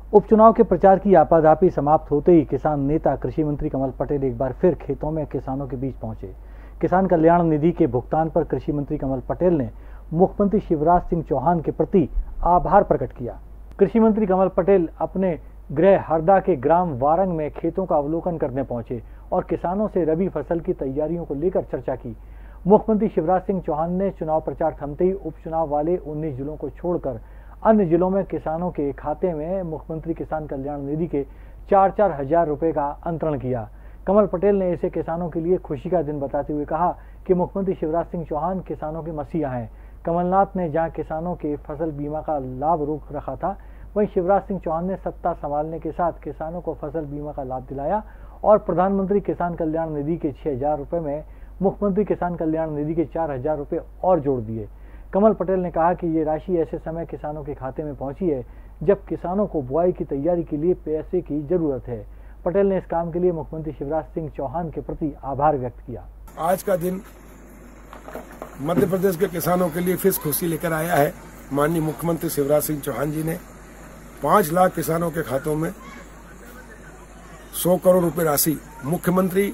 उपचुनाव के प्रचार की आपाधापी समाप्त होते ही किसान नेता कृषि मंत्री कमल पटेल एक बार फिर खेतों में किसानों के बीच पहुंचे। किसान कल्याण निधि के भुगतान पर कृषि मंत्री कमल पटेल ने मुख्यमंत्री शिवराज सिंह चौहान के प्रति आभार प्रकट किया। कृषि मंत्री कमल पटेल अपने गृह हरदा के ग्राम वारंग में खेतों का अवलोकन करने पहुंचे और किसानों से रबी फसल की तैयारियों को लेकर चर्चा की। मुख्यमंत्री शिवराज सिंह चौहान ने चुनाव प्रचार थमते ही उपचुनाव वाले 19 जिलों को छोड़कर अन्य जिलों में किसानों के खाते में मुख्यमंत्री किसान कल्याण निधि के 4-4 हजार रुपए का अंतरण किया। कमल पटेल ने इसे किसानों के लिए खुशी का दिन बताते हुए कहा कि मुख्यमंत्री शिवराज सिंह चौहान किसानों के मसीहा हैं। कमलनाथ ने जहां किसानों के फसल बीमा का लाभ रोक रखा था, वहीं शिवराज सिंह चौहान ने सत्ता संभालने के साथ किसानों को फसल बीमा का लाभ दिलाया और प्रधानमंत्री किसान कल्याण निधि के 6,000 रुपए में मुख्यमंत्री किसान कल्याण निधि के 4,000 रुपए और जोड़ दिए। कमल पटेल ने कहा कि ये राशि ऐसे समय किसानों के खाते में पहुंची है जब किसानों को बुआई की तैयारी के लिए पैसे की जरूरत है। पटेल ने इस काम के लिए मुख्यमंत्री शिवराज सिंह चौहान के प्रति आभार व्यक्त किया। आज का दिन मध्य प्रदेश के किसानों के लिए फिर खुशी लेकर आया है। माननीय मुख्यमंत्री शिवराज सिंह चौहान जी ने 5 लाख किसानों के खातों में 100 करोड़ रुपए राशि मुख्यमंत्री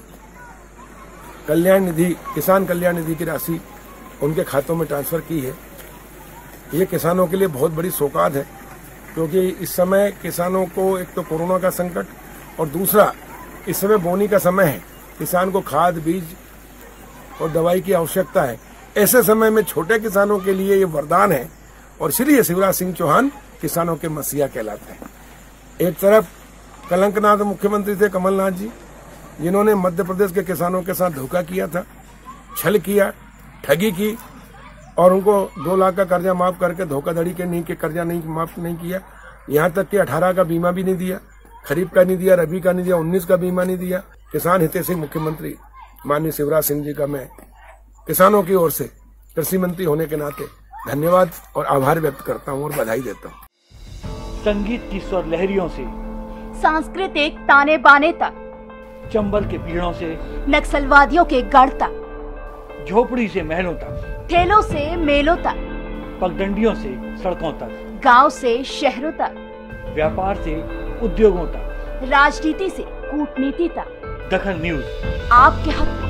कल्याण निधि, किसान कल्याण निधि की राशि उनके खातों में ट्रांसफर की है। ये किसानों के लिए बहुत बड़ी सौगात है, क्योंकि इस समय किसानों को एक तो कोरोना का संकट और दूसरा इस समय बोनी का समय है। किसान को खाद, बीज और दवाई की आवश्यकता है। ऐसे समय में छोटे किसानों के लिए ये वरदान है और इसलिए शिवराज सिंह चौहान किसानों के मसीहा कहलाते हैं। एक तरफ कलंकनाथ मुख्यमंत्री थे कमलनाथ जी, जिन्होंने मध्य प्रदेश के किसानों के साथ धोखा किया था, छल किया, ठगी की और उनको 2 लाख का कर्जा माफ करके धोखाधड़ी के नहीं के कर्जा नहीं माफ नहीं किया। यहाँ तक कि 18 का बीमा भी नहीं दिया, खरीफ का नहीं दिया, रबी का नहीं दिया, 19 का बीमा नहीं दिया। किसान हितैषी मुख्यमंत्री माननीय शिवराज सिंह जी का मैं किसानों की ओर से कृषि मंत्री होने के नाते धन्यवाद और आभार व्यक्त करता हूँ और बधाई देता हूँ। संगीत की स्वर लहरियों से सांस्कृतिक ताने बाने तक, चंबल के पीड़ों से नक्सलवादियों के गढ़ तक, झोपड़ी से महलों तक, ठेलों से मेलों तक, पगडंडियों से सड़कों तक, गांव से शहरों तक, व्यापार से उद्योगों तक, राजनीति से कूटनीति तक, दखल न्यूज आपके हक में।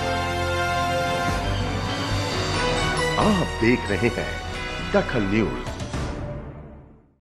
आप देख रहे हैं दखल न्यूज।